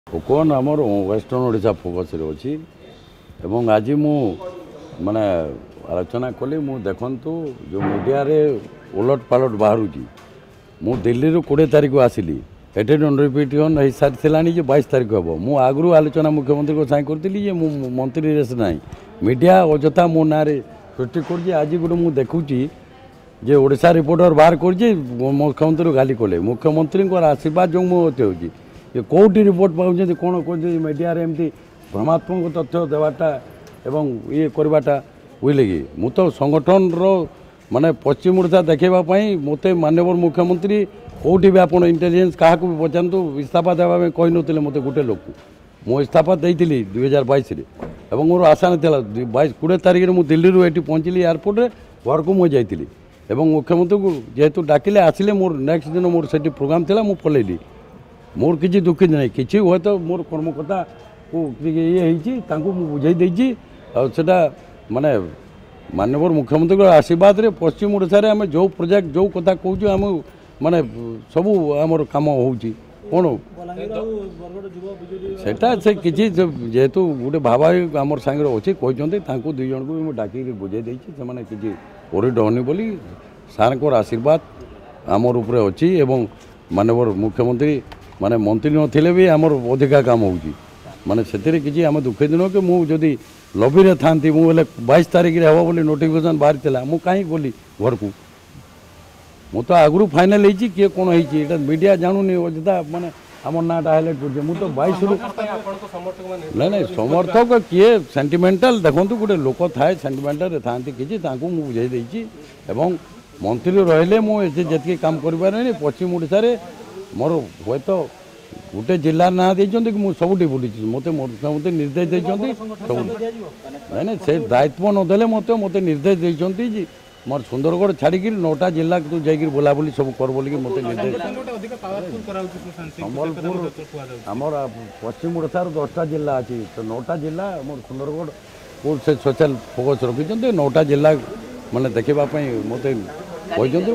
कोन आमर western Odisha focus रे अछि एवं आज मु माने आलोचना कली मु देखंतु जो मीडिया रे उलट पालट बाहरुची मु दिल्ली रो 20 तारिख आसिली एटेड ऑन रिपीटियन है सारी थिलानी जे 22 तारिख हबो मु आगरु आलोचना मुख्यमंत्री को साइन करतिली जे मु मंत्री रेस नाही मीडिया अजथा मो नारे सृष्टि करजी आज गुड मु देखुची जे ओडिशा रिपोर्टर बाहर करजी मुख्यमंत्री गाली कोले मुख्यमंत्री को आशीर्वाद जो मु होते होजी ये कोटी रिपोर्ट पाउछे कोन को मीडिया रे एमती भ्रमात्मक तथ्य देवाटा एवं ये करवाटा बुझे कि मु तो संगठन रो माने पश्चिम ओडिशा देखेबा पई मते माननीय मुख्यमंत्री कोटी भी आपण इंटेलिजेंस काहा को पचांतु इस्तीफा देबा में कहि नथिले मते गुटे लोक मो इस्तीफा देइतिली 2022 रे एवं मोर आशा नथिला 20 तारिख रे मु दिल्ली रो एटी पहुंचली एयरपोर्ट रे घर को मु जाइतिली एवं मुख्यमंत्री को जेहेतु डाकिले आसिले मोर नेक्स्ट दिन मोर सेठी प्रोग्राम थिला मु पलेली मोर किसी दुखी नहीं कि हुए तो मोर कर्मकर्ता को ये बुझे देती माने माननीय मुख्यमंत्री आशीर्वाद रे पश्चिम ओडिशा रे आम जो प्रोजेक्ट जो कथा कहूँ आम माने सबू आमर कम होची कौन सेटा से किसी जेहेतु गोटे भावा आमर सांगे अच्छी कहते दुई जन को भी डाक बुझे देती से किसी ओरिड हनी बोली सार को आशीर्वाद आमर उपरे अच्छी एवं माननीय मुख्यमंत्री माने मंत्री नथिले भी आमर अधिका काम होची माने सेतिरे किछि आम दुखे दिन कि मु जदि लॉबी रे थांती मु बोले 22 तारिख रे हबो बोली नोटिफिकेशन बाहर थिला मु काई गोली घर को मु तो आगरु फाइनल हेची के कोन हेची एटा मीडिया जानुनी अजदा माने आमर नाटा हाइलाइट करजे मु तो 22 रु नै नै समर्थक किए सेंटिमेंटल देखंतु गुटे लोक थाए सेंटिमेंटल रे थांती किछि तांको मु बुझाई देछि एवं मंत्री रहले मु एते जति काम करबा नै पश्चिम ओडिशा रे मोर हुए तो गोटे जिला ना देते कि सबुठी बुली मत मुख्यमंत्री निर्देश देते सब ना से दायित्व नदेले मत मत निर्देश देते मोर सुंदरगढ़ छाड़ी 9टा जिला तू जाकि बुलाबुली सब कर बोलिक मत निर्देश सम्बलपुर आमर पश्चिम ओडिशार 10टा जिला अच्छी तो 9टा जिला मोर सुंदरगढ़ को से सोशल फोकस रखी 9टा जिला माने देखापी मत कहते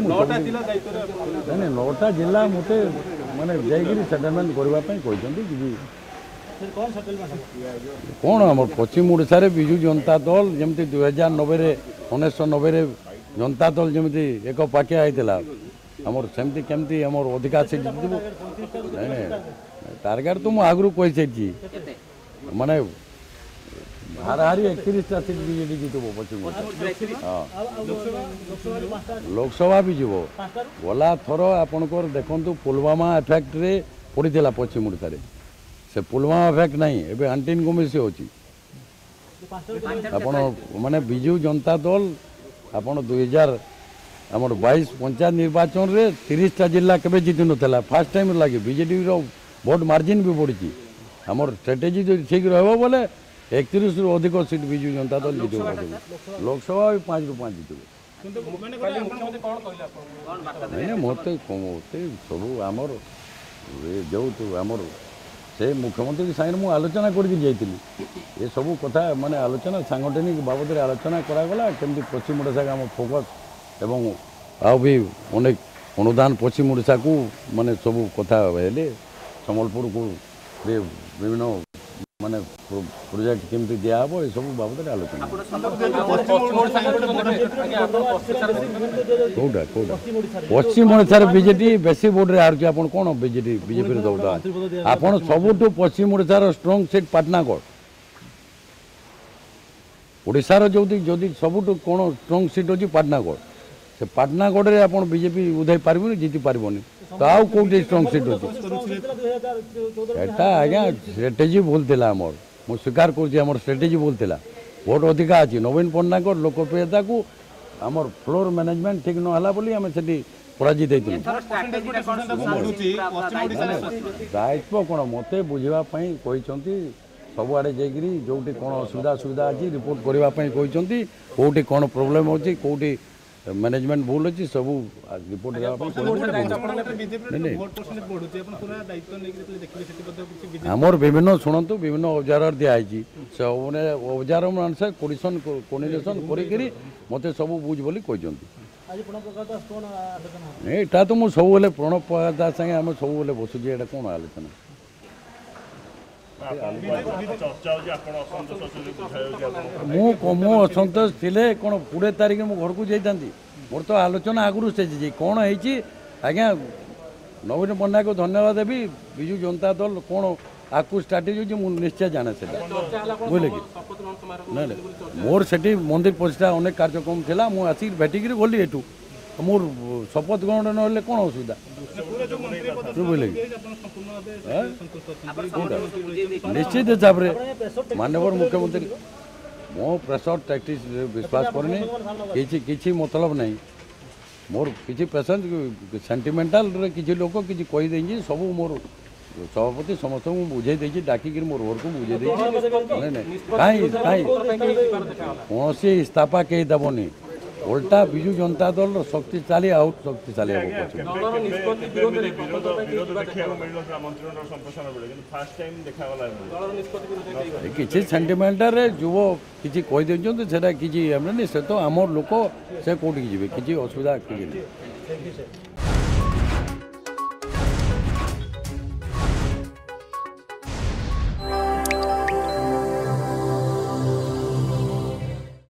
9टा जिला मत माने जाइए सेटलमेंट करने कहते कौन आम पश्चिम ओडिशा रे विजु जनता दल जमती 1990 जनता दल जमती एक पाकिया होता आमर सेमती केमती आमर अधिका सीट जीतबो टार्गेट तो मुझे आगु कही सारी माने हाराहारी 31टा सीट बीजेडी जीतबो पश्चिम हाँ लोकसभा भी जीव गला थर आपणकर देखु पुलवामा एफेक्ट रे पड़ता पश्चिम ओडिशा रे से पुलवामा एफेक्ट नहीं एबे आंटीन कमिसी होची आपण माने बिजू जनता दल आपण 2000 हमर 22 पंचायत निर्वाचन रे 30टा जिला केबे जीति नथला फर्स्ट टाइम लागे बीजेडी रो वोट मार्जिन भी बढ़ी हमर स्ट्रेटेजी जो ठीक रहबो बोले 31 रु अधिक सीट बिजू जनता दल जीत लोकसभा भी 5 रु 5 जीत मत सब आमर जो आमर से मुख्यमंत्री साइन मु आलोचना करके जाइली ये सब कथा माने आलोचना सांगठनिक बाबद रे आलोचना करागला केमती पश्चिम ओडिशा आम फोकस एवं आ भी अनेक अनुदान पश्चिम ओडिशा को माने सब कथा हेले संबलपुर को विभिन्न माने प्रोजेक्ट केमती दिया हबो ये सब बाबद रे आलोचना कोडा कोडा पश्चिम ओडिशा रे बीजेपी बेसी वोट रे हारची आपण कोन बीजेपी रे दौड़ा आपण सबुठु पश्चिम ओडिशा रो स्ट्रांग सीट पाटनागढ़ ओडिशा रो जदी सबुठु कोन स्ट्रांग सीट अछि पाटनागढ़ से पाटनागढ़ रे आपण बीजेपी उधै पारबोनी जीति पारबोनी तो आउ कोठी स्ट्रांग सीट अछि एटा आज्ञा स्ट्रेटेजी भूल थिला हमर मु स्वीकार करछि हमर स्ट्रेटेजी भूल थिला वोट अधिका अछि नवीन पन्नागढ़ लोकप्रियता को हमर फ्लोर मैनेजमेंट ठीक न हला बोली हम सेठी पराजित हेतु दायित्व कौन मत बुझा कहते सबुआड़े जाकि जोटी कौन सुविधा अच्छी रिपोर्ट करने कहते कौटी कौन प्रोब्लेम अच्छी कौटी मैनेजमेंट भूल अच्छी सब रिपोर्ट आमर विभिन्न शुणु विभिन्न ऑब्जर्वर दिखाई से ऑब्जर्वर अनुसार कोर्डिनेशन कर मत सब बुझ बोली कहते तो मुझे सब प्रणब प्रकाश संगे आम सब बसुचे कौन आलोचना ମୁଁ ଅସନ୍ତୋଷ ଥିଲେ କ'ଣ 20 ତାରିଖ ମୁଁ ଘରକୁ ଯାଇଥାନ୍ତି ମୋର ତ ଆଲୋଚନା ଆଗରୁ ସେ କ'ଣ ହେଇଛି ଆଜ୍ଞା ନବୀନ ପଟ୍ଟନାୟକକୁ ଧନ୍ୟବାଦ ଦେବି ବିଜୁ ଜନତା ଦଳ କ'ଣ ଆକୁ ଷ୍ଟ୍ରାଟେଜି ହେଉଛି ମୁଁ ନିଶ୍ଚୟ ଜାଣେ ସେଟା ବୁଝିଲେ କି ନାଇଁ ମୋର ସେଠି ମନ୍ଦିର ପ୍ରତିଷ୍ଠା ଅନେକ କାର୍ଯ୍ୟକ୍ରମ ଥିଲା ମୁଁ ଆସିକି ଭେଟିକିରି ଗଲି ଏଠୁ ମୋର ଶପଥ ଗ୍ରହଣ ନହେଲେ କ'ଣ ଅସୁବିଧା ବୁଝିଲେ କି ନିଶ୍ଚିତ ହିସାବରେ ମାନ୍ୟବର ମୁଖ୍ୟମନ୍ତ୍ରୀ ମୋ ପ୍ରେସର ଟାକ୍ଟିକ୍ସ ବିଶ୍ୱାସ କରୁନି କିଛି ମତଲବ ନାହିଁ ମୋର କିଛି ପେସେଣ୍ଟ ସେଣ୍ଟିମେଣ୍ଟାଲରେ କିଛି ଲୋକ କିଛି କହିଦେଇଛି ସବୁ ମୋର ସଭାପତି ସମସ୍ତଙ୍କୁ ମୁଁ ବୁଝେଇ ଦେଇଛି ଡାକିକିରି ମୋର ଘରକୁ ବୁଝେଇ ଦେଇଛି ନାଇଁ ନାଇଁ କାହିଁ କୌଣସି ଇସ୍ତଫା କେହି ଦେବନି ଓଲଟା ବିଜୁ ଜନତା ଦଳର ଶକ୍ତିଶାଳୀ ଆଉ ଶକ୍ତିଶାଳୀ ହେବ କିଛି ସେଣ୍ଟିମେଣ୍ଟାରେ ଯୁବ କିଛି କହିଦେଉଛନ୍ତି ସେଟା କିଛି ଆମେ ସେ ତ ଆମର ଲୋକ ସେ କୋଉଠିକି ଯିବେ କିଛି ଅସୁବିଧା କିଛି ନାହିଁ।